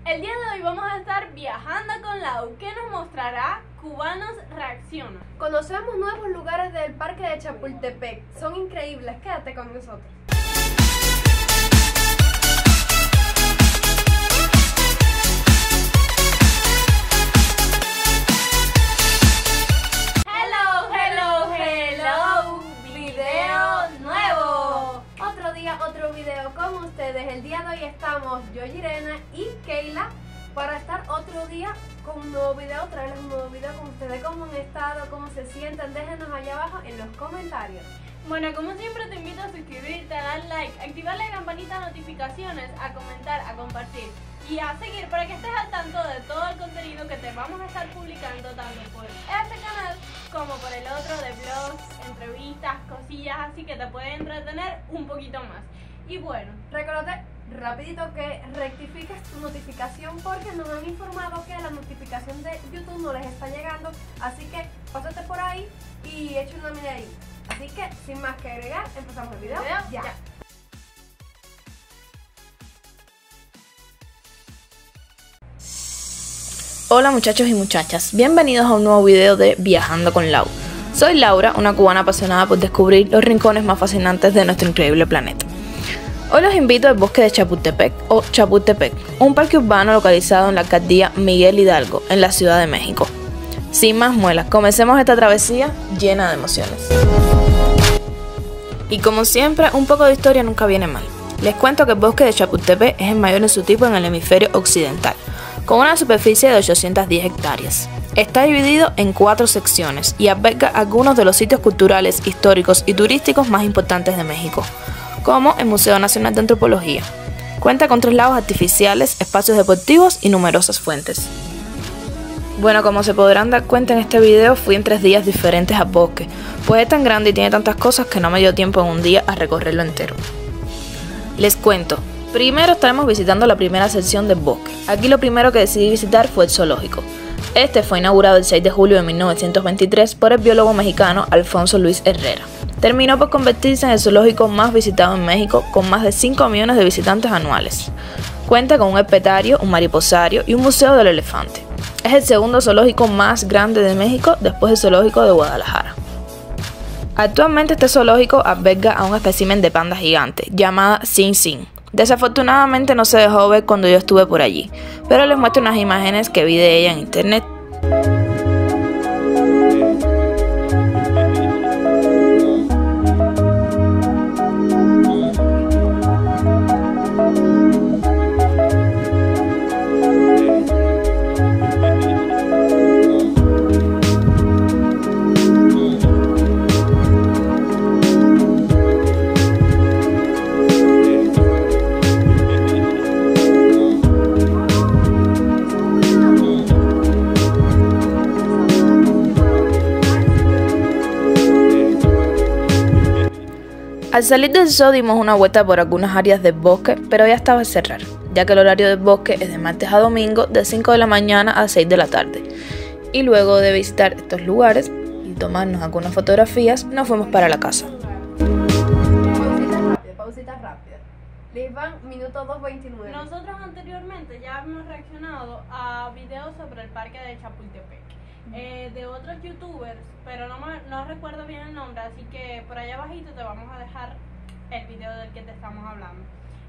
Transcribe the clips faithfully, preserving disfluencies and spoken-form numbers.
El día de hoy vamos a estar viajando con Lau, que nos mostrará Cubanos Reaccionan. Conocemos nuevos lugares del Parque de Chapultepec, son increíbles, quédate con nosotros. Hello, hello, hello, video nuevo. Otro día, otro video con ustedes. El día de hoy estamos yo, Irena y Keila para estar otro día con un nuevo video, traerles un nuevo video con ustedes. ¿Cómo han estado? ¿Cómo se sienten? Déjenos allá abajo en los comentarios. Bueno, como siempre te invito a suscribirte, a dar like, activar la campanita de notificaciones, a comentar, a compartir y a seguir para que estés al tanto de todo el contenido que te vamos a estar publicando tanto por este canal como por el otro de vlogs, entrevistas, cosillas así que te pueden entretener un poquito más. Y bueno, recuérdate rapidito que rectifiques tu notificación porque nos han informado que la notificación de YouTube no les está llegando, así que pásate por ahí y echa una mirada ahí. Así que sin más que agregar, empezamos el video, video ya. ya. Hola muchachos y muchachas, bienvenidos a un nuevo video de Viajando con Lau. Soy Laura, una cubana apasionada por descubrir los rincones más fascinantes de nuestro increíble planeta. Hoy los invito al bosque de Chapultepec o Chapultepec, un parque urbano localizado en la alcaldía Miguel Hidalgo, en la Ciudad de México. Sin más muelas, comencemos esta travesía llena de emociones. Y como siempre, un poco de historia nunca viene mal. Les cuento que el bosque de Chapultepec es el mayor en su tipo en el hemisferio occidental, con una superficie de ochocientas diez hectáreas. Está dividido en cuatro secciones y alberga algunos de los sitios culturales, históricos y turísticos más importantes de México, como el Museo Nacional de Antropología. Cuenta con tres lagos artificiales, espacios deportivos y numerosas fuentes. Bueno, como se podrán dar cuenta en este video, fui en tres días diferentes al bosque, pues es tan grande y tiene tantas cosas que no me dio tiempo en un día a recorrerlo entero. Les cuento. Primero estaremos visitando la primera sección del bosque. Aquí lo primero que decidí visitar fue el zoológico. Este fue inaugurado el seis de julio de mil novecientos veintitrés por el biólogo mexicano Alfonso Luis Herrera. Terminó por convertirse en el zoológico más visitado en México, con más de cinco millones de visitantes anuales. Cuenta con un herpetario, un mariposario y un museo del elefante. Es el segundo zoológico más grande de México después del zoológico de Guadalajara. Actualmente este zoológico alberga a un espécimen de panda gigante llamada Sin Sin. Desafortunadamente no se dejó ver cuando yo estuve por allí, pero les muestro unas imágenes que vi de ella en internet. Al salir del zoo dimos una vuelta por algunas áreas del bosque, pero ya estaba a cerrar, ya que el horario del bosque es de martes a domingo de cinco de la mañana a seis de la tarde. Y luego de visitar estos lugares y tomarnos algunas fotografías, nos fuimos para la casa. Pausita rápida, pausita rápida. Les van minuto dos veintinueve. nosotros anteriormente ya hemos reaccionado a videos sobre el parque de Chapultepec. Eh, de otros youtubers, pero no, me, no recuerdo bien el nombre, así que por allá abajito te vamos a dejar el video del que te estamos hablando.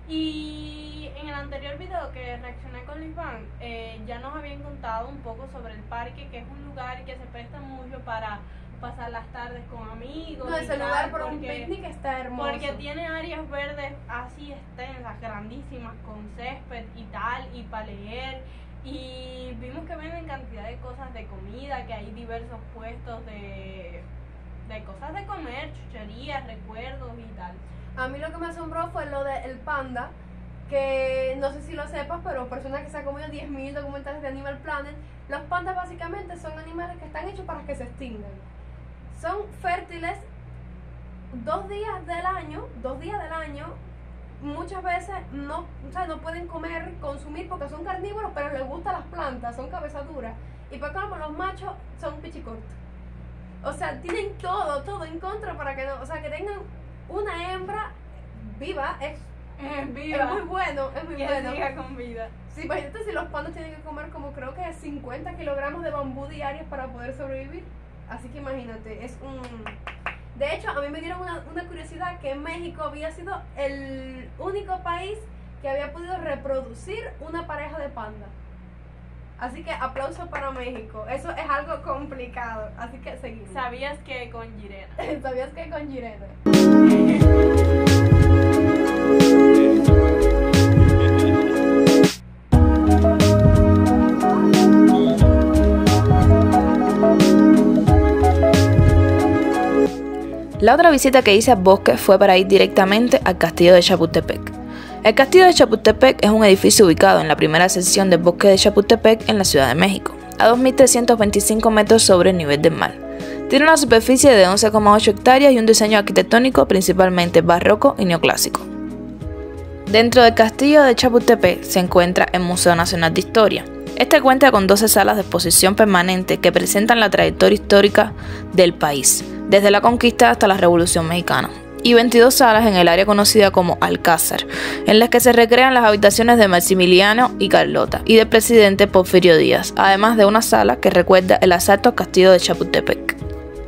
Y en el anterior video que reaccioné con Lisbán, eh, ya nos habían contado un poco sobre el parque, que es un lugar que se presta mucho para pasar las tardes con amigos. No, ese y tal, lugar para un porque- picnic está hermoso. Porque tiene áreas verdes así extensas, grandísimas, con césped y tal, y para leer. Y vimos que venden cantidad de cosas de comida, que hay diversos puestos de, de cosas de comer, chucherías, recuerdos y tal. A mí lo que me asombró fue lo del panda, que no sé si lo sepas, pero personas que se han comido diez mil documentales de Animal Planet, los pandas básicamente son animales que están hechos para que se extingan. Son fértiles dos días del año, dos días del año, muchas veces no, o sea, no pueden comer, consumir porque son carnívoros, pero les gustan las plantas, son cabezaduras. Y por como los machos son pichicortos. O sea, tienen todo, todo en contra para que no, o sea, que tengan una hembra viva es Eh, viva. Es muy bueno, es muy Que bueno. siga con vida. Sí, imagínate si los pandas tienen que comer como creo que cincuenta kilogramos de bambú diarios para poder sobrevivir. Así que imagínate, es un... De hecho, a mí me dieron una, una curiosidad que México había sido el único país que había podido reproducir una pareja de panda. Así que aplauso para México. Eso es algo complicado, así que seguimos. ¿Sabías que con Jirena? ¿Sabías que con Jirena? La otra visita que hice al bosque fue para ir directamente al castillo de Chapultepec. El castillo de Chapultepec es un edificio ubicado en la primera sección del bosque de Chapultepec en la Ciudad de México, a dos mil trescientos veinticinco metros sobre el nivel del mar. Tiene una superficie de once coma ocho hectáreas y un diseño arquitectónico principalmente barroco y neoclásico. Dentro del castillo de Chapultepec se encuentra el Museo Nacional de Historia. Este cuenta con doce salas de exposición permanente que presentan la trayectoria histórica del país, desde la conquista hasta la Revolución Mexicana, y veintidós salas en el área conocida como Alcázar, en las que se recrean las habitaciones de Maximiliano y Carlota y del presidente Porfirio Díaz, además de una sala que recuerda el asalto al castillo de Chapultepec.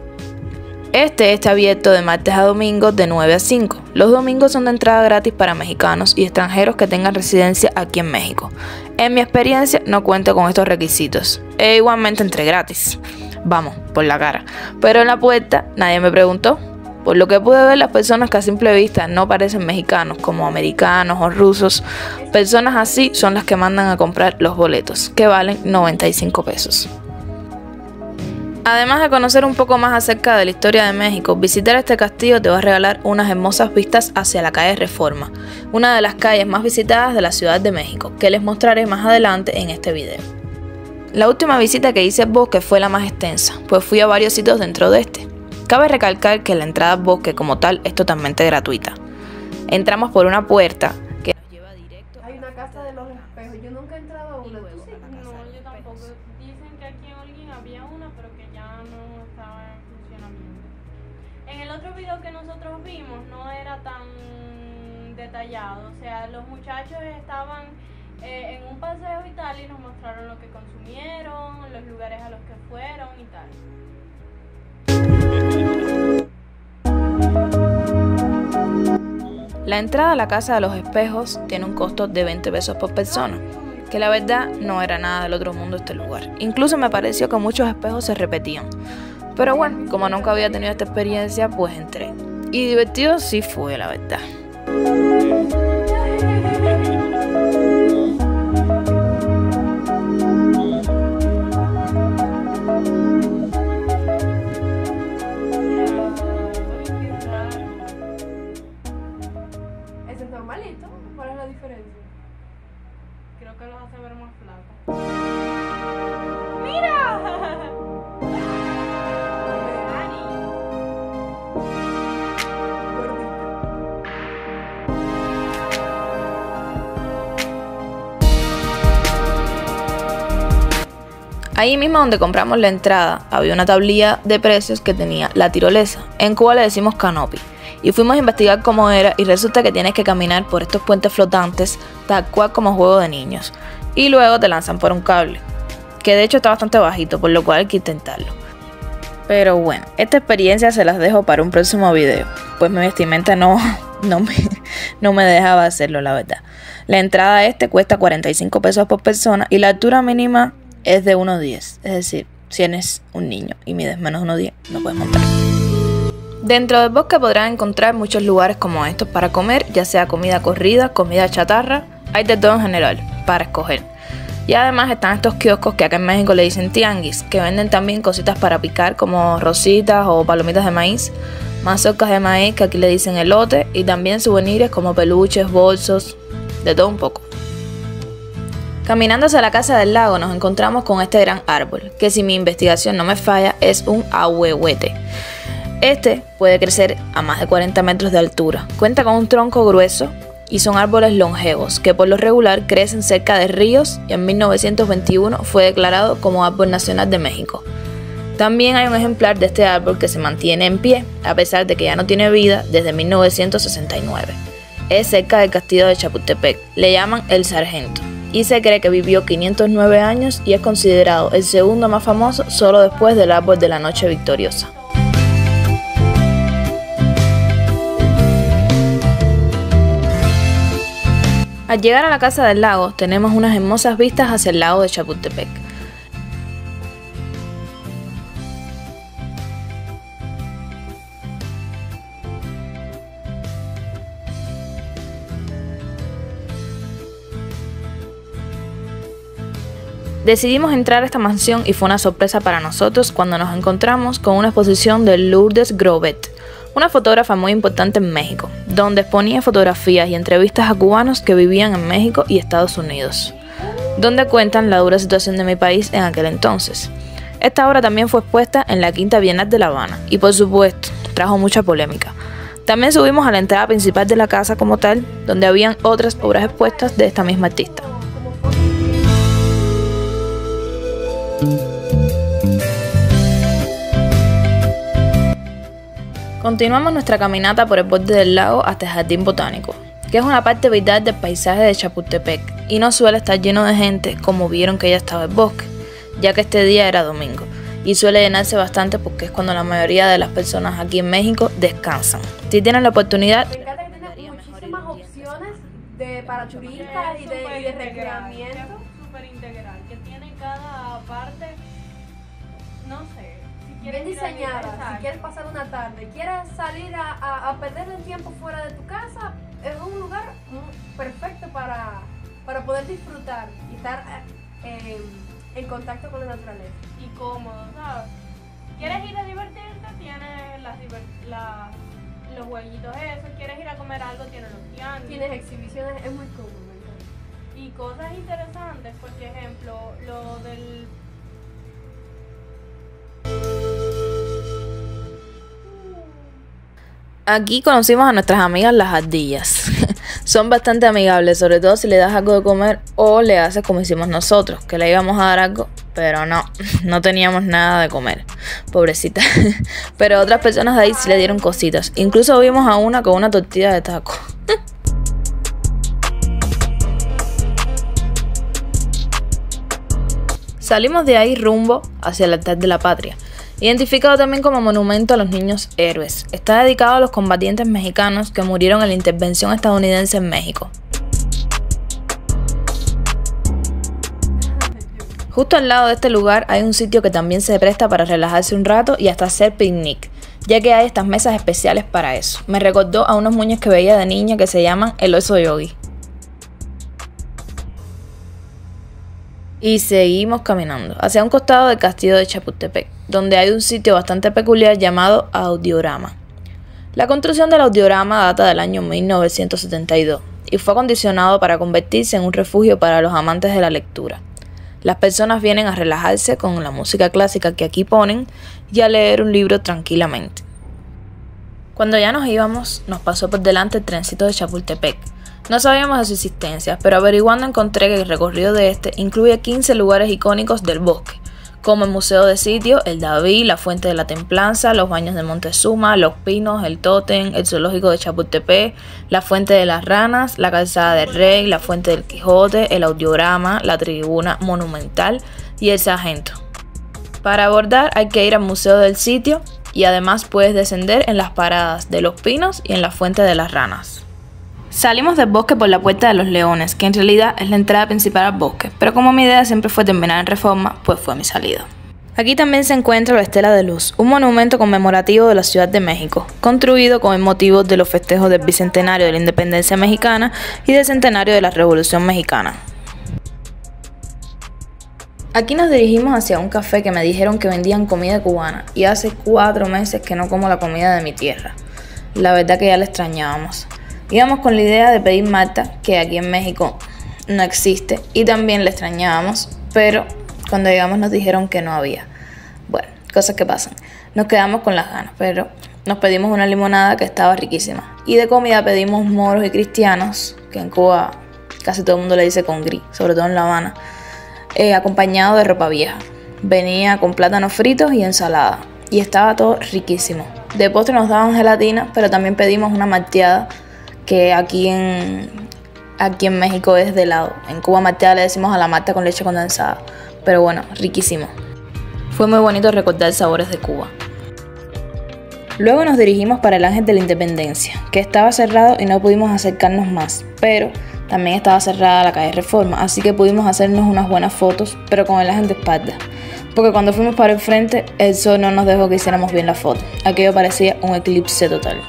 Este está abierto de martes a domingo de nueve a cinco. Los domingos son de entrada gratis para mexicanos y extranjeros que tengan residencia aquí en México. En mi experiencia no cuento con estos requisitos. E igualmente entré gratis. Vamos, por la cara. Pero en la puerta nadie me preguntó. Por lo que pude ver, las personas que a simple vista no parecen mexicanos, como americanos o rusos, personas así son las que mandan a comprar los boletos, que valen noventa y cinco pesos. Además de conocer un poco más acerca de la historia de México, visitar este castillo te va a regalar unas hermosas vistas hacia la calle Reforma, una de las calles más visitadas de la Ciudad de México, que les mostraré más adelante en este video. La última visita que hice al bosque fue la más extensa, pues fui a varios sitios dentro de este. Cabe recalcar que la entrada al bosque como tal es totalmente gratuita. Entramos por una puerta que nos lleva directo. Hay una casa de los espejos. Yo nunca he entrado a una. ¿Tú sí? No, yo tampoco. Dicen que aquí en Holguín había una, pero que ya no estaba en funcionamiento. En el otro video que nosotros vimos no era tan detallado. O sea, los muchachos estaban eh, en un paseo y tal y nos mostraron lo que consumieron, los lugares a los que fueron y tal. La entrada a la Casa de los Espejos tiene un costo de veinte pesos por persona, que la verdad no era nada del otro mundo este lugar. Incluso me pareció que muchos espejos se repetían. Pero bueno, como nunca había tenido esta experiencia, pues entré. Y divertido sí fue, la verdad. Ese es normalito. ¿Cuál es la diferencia? Creo que los hace ver más flacos. ¡Mira! Ahí mismo donde compramos la entrada había una tablilla de precios que tenía la tirolesa, en Cuba le decimos canopy, y fuimos a investigar cómo era y resulta que tienes que caminar por estos puentes flotantes tal cual como juego de niños, y luego te lanzan por un cable, que de hecho está bastante bajito, por lo cual hay que intentarlo. Pero bueno, esta experiencia se las dejo para un próximo video, pues mi vestimenta no, no, me, no me dejaba hacerlo, la verdad. La entrada a este cuesta cuarenta y cinco pesos por persona y la altura mínima es de uno diez, es decir, si eres un niño y mides menos de uno diez, no puedes montar. Dentro del bosque podrán encontrar muchos lugares como estos para comer, ya sea comida corrida, comida chatarra, hay de todo en general, para escoger. Y además están estos kioscos que acá en México le dicen tianguis, que venden también cositas para picar como rositas o palomitas de maíz, mazorcas de maíz que aquí le dicen elote, y también souvenirs como peluches, bolsos, de todo un poco. Caminando hacia la casa del lago nos encontramos con este gran árbol, que si mi investigación no me falla es un ahuehuete. Este puede crecer a más de cuarenta metros de altura, cuenta con un tronco grueso y son árboles longevos que por lo regular crecen cerca de ríos y en mil novecientos veintiuno fue declarado como Árbol Nacional de México. También hay un ejemplar de este árbol que se mantiene en pie, a pesar de que ya no tiene vida desde mil novecientos sesenta y nueve. es cerca del castillo de Chapultepec. Le llaman el Sargento y se cree que vivió quinientos nueve años y es considerado el segundo más famoso solo después del árbol de la Noche Victoriosa. Al llegar a la Casa del Lago tenemos unas hermosas vistas hacia el lago de Chapultepec. Decidimos entrar a esta mansión y fue una sorpresa para nosotros cuando nos encontramos con una exposición de Lourdes Grobet, una fotógrafa muy importante en México, donde exponía fotografías y entrevistas a cubanos que vivían en México y Estados Unidos, donde cuentan la dura situación de mi país en aquel entonces. Esta obra también fue expuesta en la Quinta Bienal de La Habana y por supuesto trajo mucha polémica. También subimos a la entrada principal de la casa como tal, donde habían otras obras expuestas de esta misma artista. Continuamos nuestra caminata por el borde del lago hasta el Jardín Botánico, que es una parte vital del paisaje de Chapultepec y no suele estar lleno de gente como vieron que ya estaba el bosque, ya que este día era domingo y suele llenarse bastante porque es cuando la mayoría de las personas aquí en México descansan. Si tienen la oportunidad, me encanta que tiene muchísimas opciones de, para turistas y de, y de recreamiento. Súper integral, que tiene cada parte, no sé. Bien diseñada, si quieres pasar una tarde, quieres salir a, a, a perder el tiempo fuera de tu casa, es un lugar perfecto para, para poder disfrutar y estar eh, en contacto con la naturaleza. Y cómodo, ¿sabes? ¿Quieres ir a divertirte? Tienes las diver la, los jueguitos esos. ¿Quieres ir a comer algo? Tienes los tianguis. Tienes exhibiciones, es muy cómodo. Y cosas interesantes, por ejemplo, lo del... Aquí conocimos a nuestras amigas las ardillas. Son bastante amigables, sobre todo si le das algo de comer o le haces como hicimos nosotros, que le íbamos a dar algo, pero no, no teníamos nada de comer, pobrecita. Pero otras personas de ahí sí le dieron cositas, incluso vimos a una con una tortilla de taco. Salimos de ahí rumbo hacia el altar de la patria, identificado también como monumento a los niños héroes. Está dedicado a los combatientes mexicanos que murieron en la intervención estadounidense en México. Justo al lado de este lugar hay un sitio que también se presta para relajarse un rato y hasta hacer picnic, ya que hay estas mesas especiales para eso. Me recordó a unos muñecos que veía de niña que se llaman el oso yogi. Y seguimos caminando hacia un costado del castillo de Chapultepec, donde hay un sitio bastante peculiar llamado Audiorama. La construcción del Audiorama data del año mil novecientos setenta y dos y fue acondicionado para convertirse en un refugio para los amantes de la lectura. Las personas vienen a relajarse con la música clásica que aquí ponen y a leer un libro tranquilamente. Cuando ya nos íbamos, nos pasó por delante el trencito de Chapultepec. No sabíamos de su existencia, pero averiguando encontré que el recorrido de este incluye quince lugares icónicos del bosque, como el Museo de Sitio, el David, la Fuente de la Templanza, los Baños de Montezuma, los Pinos, el Tótem, el Zoológico de Chapultepec, la Fuente de las Ranas, la Calzada del Rey, la Fuente del Quijote, el Audiorama, la Tribuna Monumental y el Sargento. Para abordar hay que ir al Museo del Sitio y además puedes descender en las paradas de los Pinos y en la Fuente de las Ranas. Salimos del bosque por la Puerta de los Leones, que en realidad es la entrada principal al bosque, pero como mi idea siempre fue terminar en Reforma, pues fue mi salida. Aquí también se encuentra la Estela de Luz, un monumento conmemorativo de la Ciudad de México, construido con el motivo de los festejos del bicentenario de la independencia mexicana y del centenario de la Revolución Mexicana. Aquí nos dirigimos hacia un café que me dijeron que vendían comida cubana y hace cuatro meses que no como la comida de mi tierra. La verdad que ya la extrañábamos. Íbamos con la idea de pedir malta, que aquí en México no existe, y también la extrañábamos, pero cuando llegamos nos dijeron que no había. Bueno, cosas que pasan. Nos quedamos con las ganas, pero nos pedimos una limonada que estaba riquísima. Y de comida pedimos moros y cristianos, que en Cuba casi todo el mundo le dice con gris, sobre todo en La Habana, eh, acompañado de ropa vieja. Venía con plátanos fritos y ensalada, y estaba todo riquísimo. De postre nos daban gelatina, pero también pedimos una malteada, que aquí en, aquí en México es de helado. En Cuba malteada le decimos a la malta con leche condensada. Pero bueno, riquísimo. Fue muy bonito recordar sabores de Cuba. Luego nos dirigimos para el Ángel de la Independencia, que estaba cerrado y no pudimos acercarnos más, pero también estaba cerrada la calle Reforma, así que pudimos hacernos unas buenas fotos, pero con el ángel de espalda, porque cuando fuimos para el frente, el sol no nos dejó que hiciéramos bien la foto. Aquello parecía un eclipse total.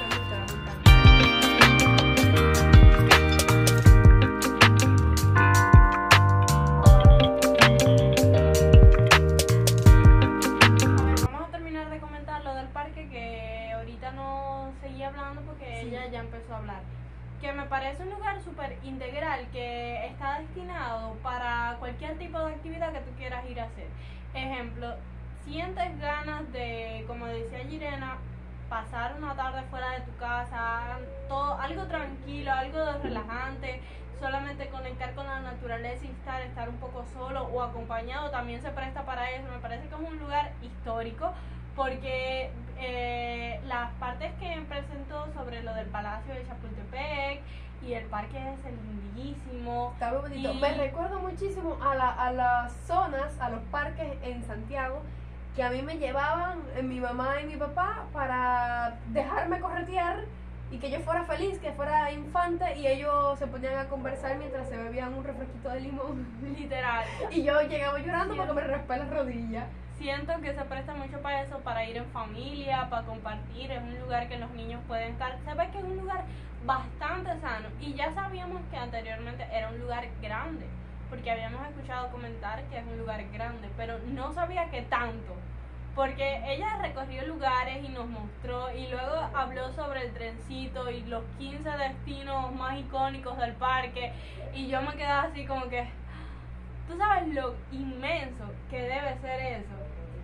Que me parece un lugar súper integral que está destinado para cualquier tipo de actividad que tú quieras ir a hacer. Ejemplo, sientes ganas de, como decía Jirena, pasar una tarde fuera de tu casa, todo, algo tranquilo, algo relajante, solamente conectar con la naturaleza y estar, estar un poco solo o acompañado, también se presta para eso. Me parece que es un lugar histórico porque eh, las partes que presentó sobre lo del Palacio de Chapultepec y el parque es lindísimo. Está muy bonito. Y... me recuerdo muchísimo a, la, a las zonas, a los parques en Santiago, que a mí me llevaban eh, mi mamá y mi papá para dejarme corretear y que yo fuera feliz, que fuera infante, y ellos se ponían a conversar mientras se bebían un refresquito de limón. Literal. Y yo llegaba llorando Siento, porque me raspé las rodillas. Siento que se presta mucho para eso, para ir en familia, para compartir. Es un lugar que los niños pueden estar. Se ve que es un lugar bastante sano. Y ya sabíamos que anteriormente era un lugar grande, porque habíamos escuchado comentar que es un lugar grande, pero no sabía que tanto. Porque ella recorrió lugares y nos mostró, y luego habló sobre el trencito y los quince destinos más icónicos del parque, y yo me quedaba así como que, tú sabes lo inmenso que debe ser eso.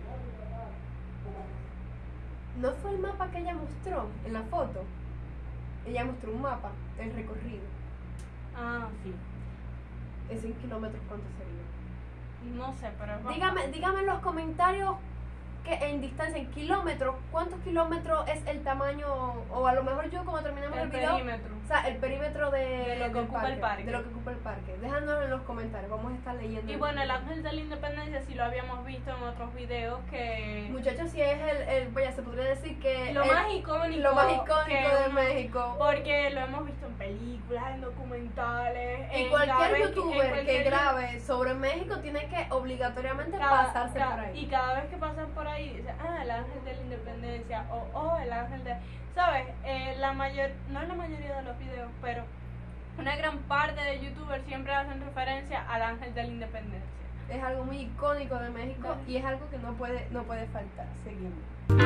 ¿No fue el mapa que ella mostró en la foto? Ella mostró un mapa del recorrido. Ah, sí. ¿En cien kilómetros cuánto sería? No sé, pero es Dígame, bastante. dígame en los comentarios que en distancia, en kilómetros, ¿cuántos kilómetros es el tamaño? O a lo mejor yo, como terminamos el, El video, perímetro. o sea, el perímetro de, De lo que del ocupa el parque. de lo que ocupa el parque. Déjanos en los comentarios, vamos a estar leyendo. Y bueno, el Ángel de la Independencia sí lo habíamos visto en otros videos que... Muchachos, sí es el, el pues ya se podría decir que Lo el- más icónico. lo más icónico que de uno- México. Porque lo hemos visto en películas, en documentales. Y en cualquier cada vez que- youtuber en que cualquier- grabe sobre México tiene que obligatoriamente cada- pasarse cada- por ahí. Y cada vez que pasan por ahí, dicen, ah, el Ángel de la Independencia, o oh, el Ángel de... ¿Sabes? Eh, la mayor, no en la mayoría de los videos, pero una gran parte de youtubers siempre hacen referencia al Ángel de la Independencia. Es algo muy icónico de México y es algo que no puede, no puede faltar. Seguimos.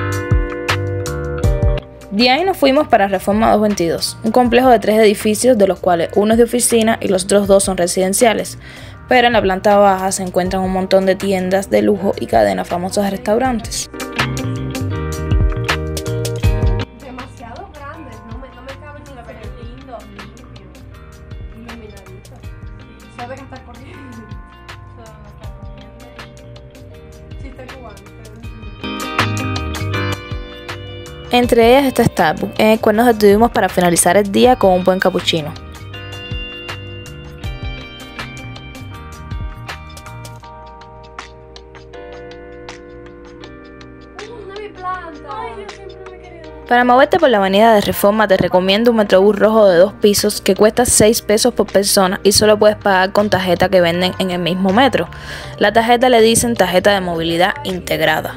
De ahí nos fuimos para Reforma doscientos veintidós, un complejo de tres edificios, de los cuales uno es de oficina y los otros dos son residenciales. Pero en la planta baja se encuentran un montón de tiendas de lujo y cadenas famosas de restaurantes. Demasiado grande, no me, no me cabe ni la Pero pena. es lindo, limpio. Iluminadito. Sabe que está corriendo. Eso no está comiendo. Chiste cubano. Entre ellas está Starbucks, en el cual nos detuvimos para finalizar el día con un buen capuchino. Una mi planta. Ay, yo siempre me he querido. Para moverte por la avenida de Reforma te recomiendo un metrobús rojo de dos pisos que cuesta seis pesos por persona y solo puedes pagar con tarjeta que venden en el mismo metro. La tarjeta le dicen tarjeta de movilidad integrada.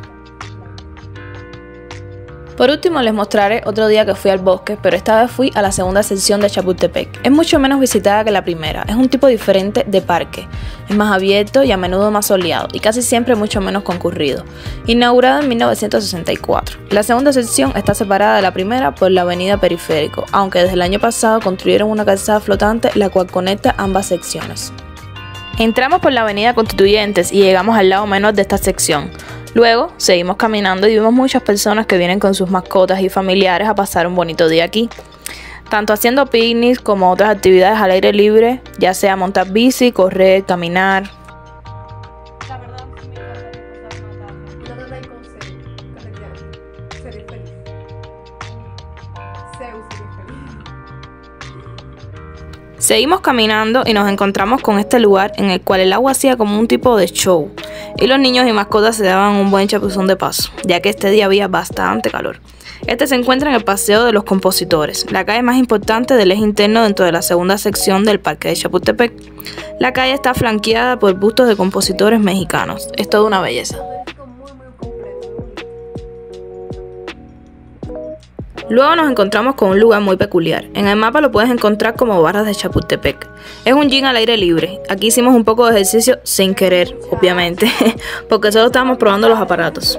Por último les mostraré otro día que fui al bosque, pero esta vez fui a la segunda sección de Chapultepec. Es mucho menos visitada que la primera, es un tipo diferente de parque, es más abierto y a menudo más soleado y casi siempre mucho menos concurrido. Inaugurado en mil novecientos sesenta y cuatro. La segunda sección está separada de la primera por la avenida Periférico, aunque desde el año pasado construyeron una calzada flotante la cual conecta ambas secciones. Entramos por la avenida Constituyentes y llegamos al lado menor de esta sección. Luego seguimos caminando y vimos muchas personas que vienen con sus mascotas y familiares a pasar un bonito día aquí, tanto haciendo picnics como otras actividades al aire libre, ya sea montar bici, correr, caminar. La verdad, sí me encantaría pasar una tarde. No te doy consejo. Correctamente. Seré feliz. Zeus sería feliz. Seguimos caminando y nos encontramos con este lugar en el cual el agua hacía como un tipo de show y los niños y mascotas se daban un buen chapuzón de paso, ya que este día había bastante calor. Este se encuentra en el Paseo de los Compositores, la calle más importante del eje interno dentro de la segunda sección del Parque de Chapultepec. La calle está flanqueada por bustos de compositores mexicanos. Es toda una belleza. Luego nos encontramos con un lugar muy peculiar. En el mapa lo puedes encontrar como Barras de Chapultepec. Es un gym al aire libre. Aquí hicimos un poco de ejercicio sin querer, obviamente, porque solo estábamos probando los aparatos.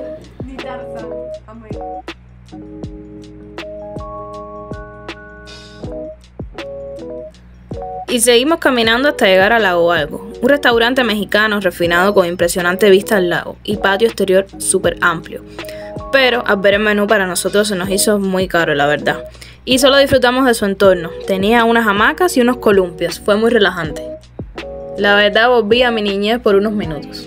Y seguimos caminando hasta llegar al Lago Algo, un restaurante mexicano refinado con impresionante vista al lago y patio exterior súper amplio. Pero al ver el menú para nosotros se nos hizo muy caro, la verdad. Y solo disfrutamos de su entorno. Tenía unas hamacas y unos columpios. Fue muy relajante. La verdad volví a mi niñez por unos minutos.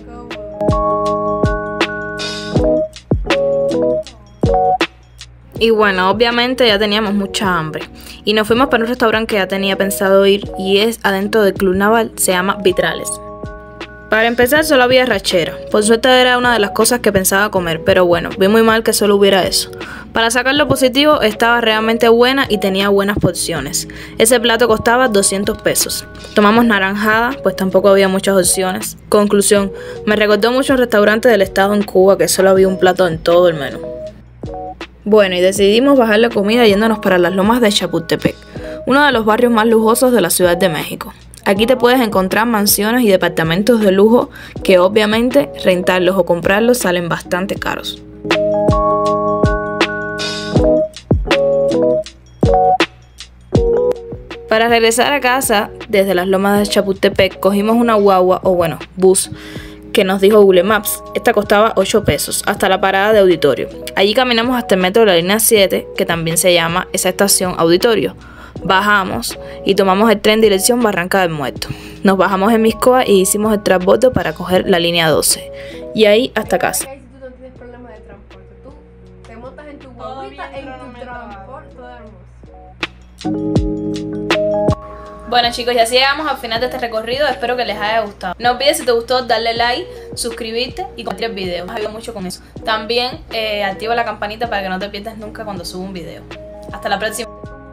Y bueno, obviamente ya teníamos mucha hambre. Y nos fuimos para un restaurante que ya tenía pensado ir y es adentro del Club Naval, se llama Vitrales. Para empezar solo había rachera, por suerte era una de las cosas que pensaba comer, pero bueno, vi muy mal que solo hubiera eso. Para sacar lo positivo, estaba realmente buena y tenía buenas porciones. Ese plato costaba doscientos pesos. Tomamos naranjada, pues tampoco había muchas opciones. Conclusión, me recordó mucho un restaurante del estado en Cuba que solo había un plato en todo el menú. Bueno, y decidimos bajar la comida yéndonos para las lomas de Chapultepec, uno de los barrios más lujosos de la Ciudad de México. Aquí te puedes encontrar mansiones y departamentos de lujo que obviamente rentarlos o comprarlos salen bastante caros. Para regresar a casa, desde las lomas de Chapultepec, cogimos una guagua o bueno, bus, que nos dijo Google Maps. Esta costaba ocho pesos, hasta la parada de Auditorio. Allí caminamos hasta el metro de la línea siete, que también se llama esa estación Auditorio. Bajamos y tomamos el tren dirección Barranca del Muerto. Nos bajamos en Miscoa y hicimos el transbordo para coger la línea doce. Y ahí hasta casa. Si tú no tienes problema de transporte, tú te montas en tu guaguita, en tu transporte, todo hermoso. Bueno chicos, y así llegamos al final de este recorrido, espero que les haya gustado. No olvides, si te gustó, darle like, suscribirte y compartir el video, me ayuda mucho con eso. También eh, activa la campanita para que no te pierdas nunca cuando suba un video. Hasta la próxima.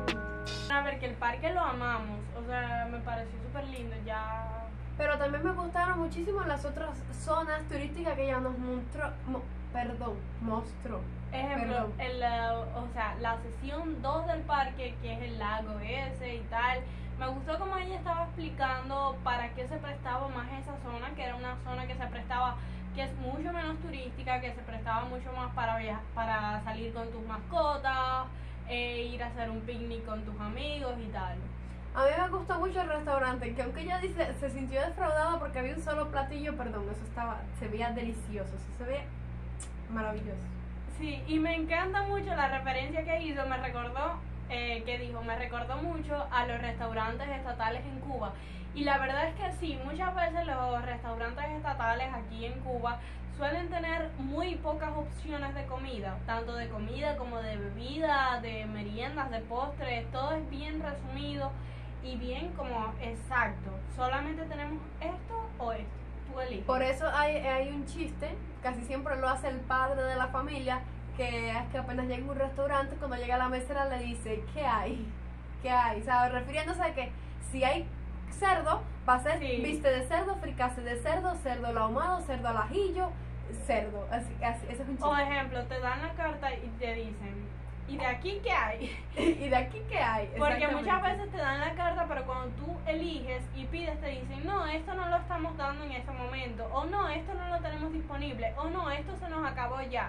A ver, que el parque lo amamos, o sea, me pareció súper lindo, ya... Pero también me gustaron muchísimo las otras zonas turísticas que ella nos mostró, mo, perdón, mostró. Ejemplo, el, uh, o sea, la sesión dos del parque, que es el lago ese y tal, me gustó como ella estaba explicando para qué se prestaba más esa zona, que era una zona que se prestaba, que es mucho menos turística, que se prestaba mucho más para, viajar, para salir con tus mascotas, eh, ir a hacer un picnic con tus amigos y tal. A mí me gustó mucho el restaurante, que aunque ella dice, se sintió defraudada porque había un solo platillo, perdón, eso estaba, se veía delicioso, se veía maravilloso. Sí, y me encanta mucho la referencia que hizo, me recordó, eh, que dijo, me recordó mucho a los restaurantes estatales en Cuba. Y la verdad es que sí, muchas veces los restaurantes estatales aquí en Cuba suelen tener muy pocas opciones de comida, tanto de comida como de bebida, de meriendas, de postres, todo es bien resumido y bien como exacto. Solamente tenemos esto o esto, tú eliges. Por eso hay, hay un chiste, casi siempre lo hace el padre de la familia, que es que apenas llega a un restaurante, cuando llega a la mesera le dice, ¿qué hay? ¿Qué hay? O sea, refiriéndose a que si hay cerdo, va a ser Sí. viste de cerdo, fricase de cerdo, cerdo al ahumado, cerdo al ajillo, cerdo. Así, así, ese es un chiste. O ejemplo, te dan la carta y te dicen, ¿y de aquí qué hay? ¿Y de aquí qué hay? Porque Exactamente. muchas veces te dan la carta, pero cuando tú eliges y pides te dicen, no, esto no lo estamos dando en este momento, o no, esto no lo tenemos disponible, o no, esto se nos acabó ya.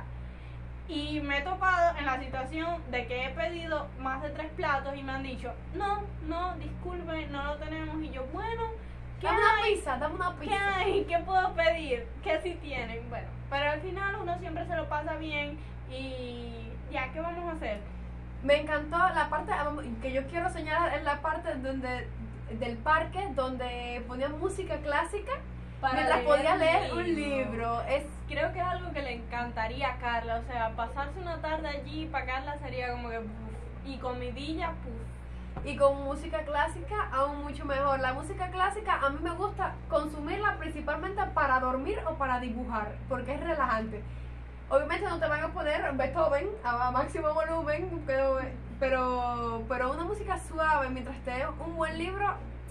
Y me he topado en la situación de que he pedido más de tres platos y me han dicho, no, no, disculpe, no lo tenemos. Y yo, bueno, ¿qué Dame una hay? pizza, dame una ¿Qué pizza. hay? ¿Qué puedo pedir? ¿Qué sí tienen? Bueno, pero al final uno siempre se lo pasa bien y ya, ¿qué vamos a hacer? Me encantó la parte que yo quiero señalar, es la parte donde del parque donde ponían música clásica mientras podía leer un libro. Es Creo que es algo que le encantaría a Carla, o sea, pasarse una tarde allí para Carla sería como que puf, y comidilla, puf. Y con música clásica aún mucho mejor. La música clásica a mí me gusta consumirla principalmente para dormir o para dibujar, porque es relajante. Obviamente no te van a poner Beethoven a máximo volumen, pero, pero, pero una música suave mientras te dé un buen libro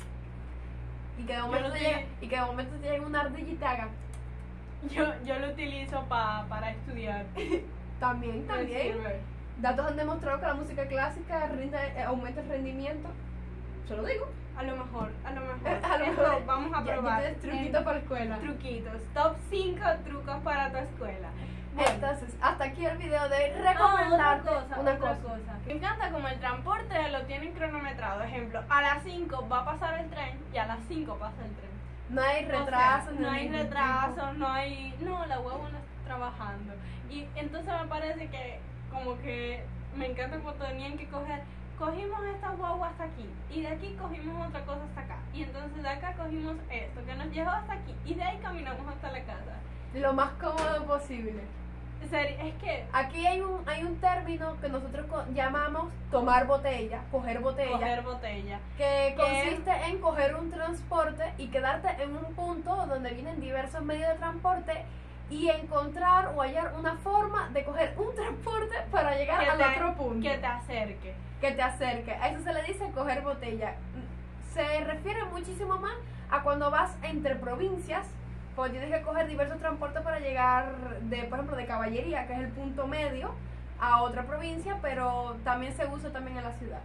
y que de momento, te, llegue, y que de momento te llegue una ardilla y te haga. Yo, yo lo utilizo pa, para estudiar. También, también. Datos han demostrado que la música clásica rinde, eh, aumenta el rendimiento. Se lo digo. A lo mejor, a lo mejor. A lo Esto mejor. vamos a Ya- probar. ya tienes truquitos En- para la escuela. Truquitos. Top cinco trucos para tu escuela. Bueno. Entonces, hasta aquí el video de Ah, recomendarte otra cosa, una otra cosa. Me encanta como el transporte lo tienen cronometrado. Ejemplo, a las cinco va a pasar el tren y a las cinco pasa el tren. No hay O sea, retraso, no hay ningún retraso, no hay. No, la huevo no está trabajando. Y entonces me parece que, como que me encanta cuando tenían que coger. Cogimos esta guagua hasta aquí y de aquí cogimos otra cosa hasta acá. Y entonces de acá cogimos esto que nos llevó hasta aquí y de ahí caminamos hasta la casa. tipo. Lo más cómodo posible. En serio, es que Aquí hay un, hay un término que nosotros co- llamamos tomar botella, coger botella, coger botella. que que- consiste en coger un transporte y quedarte en un punto donde vienen diversos medios de transporte y encontrar o hallar una forma de coger un transporte para llegar que al te, otro punto. que te acerque. que te acerque. A eso se le dice coger botella. Se refiere muchísimo más a cuando vas entre provincias, cuando tienes que coger diversos transportes para llegar de, por ejemplo, de Caballería, que es el punto medio, a otra provincia, pero también se usa también en la ciudad.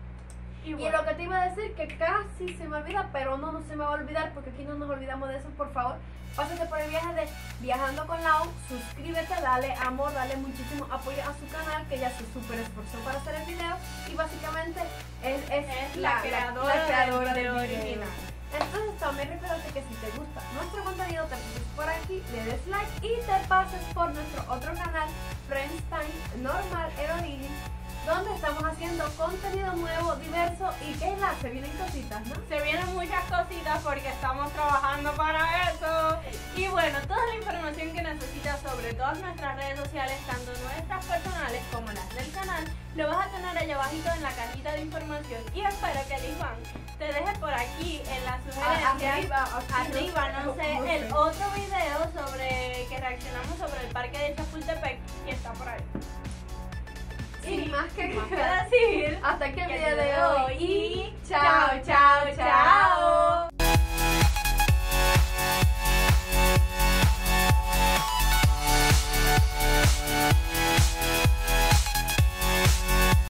Y, Y bueno, lo que te iba a decir, que casi se me olvida, pero no, no se me va a olvidar, porque aquí no nos olvidamos de eso, por favor. Pásate por el viaje de Viajando con Lau, suscríbete, dale amor, dale muchísimo apoyo a su canal, que ella se súper esforzó para hacer el video, y básicamente es, es, es la, creadora, la creadora del video del video. original. Entonces también recuerda que si te gusta nuestro contenido, te pases por aquí, le des like y te pases por nuestro otro canal, Friends Time Normal, el origen, donde estamos haciendo contenido nuevo, diverso y que la se vienen cositas, ¿no? Se vienen muchas cositas porque estamos trabajando para eso. Y bueno, toda la información que necesitas sobre todas nuestras redes sociales, tanto nuestras personales como las del canal, lo vas a tener allá abajito en la cajita de información. Y espero que el Iván te deje por aquí en las sugerencias. Arriba, aquí, Arriba, no sé, no el sé. otro video sobre que reaccionamos sobre el parque de Chapultepec y está por ahí. Sin más que más que decir. hasta aquí el que video de video